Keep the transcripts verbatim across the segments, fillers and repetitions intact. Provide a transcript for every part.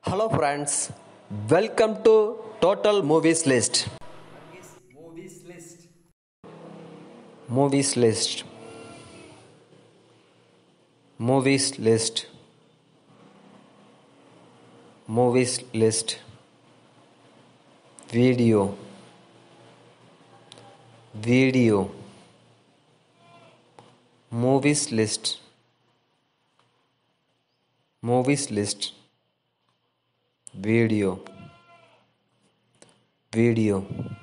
Hello friends, welcome to Total Movies List. Movies list. Movies List. Movies List. Movies List. Video. Video. Movies List. Movies List. Video. Video.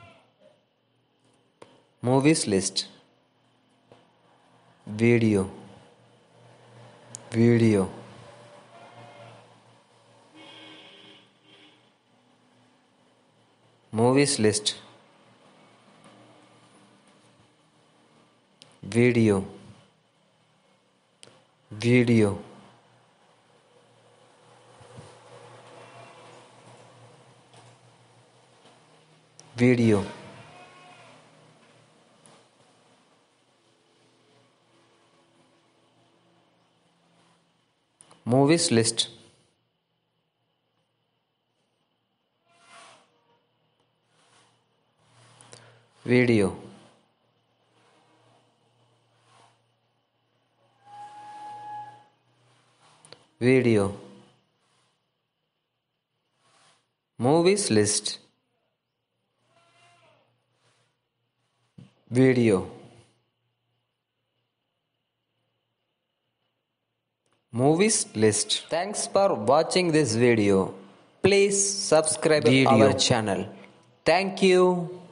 Movies List. Video. Video. Movies List. Video. Video. Video. Movies list. Video. Video. Movies list. Video. Movies list. Thanks for watching this video. Please subscribe Video. our channel. Thank you.